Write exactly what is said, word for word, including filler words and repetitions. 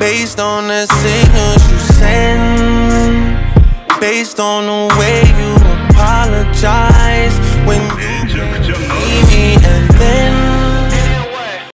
based on the signals you send, based on the way you apologize.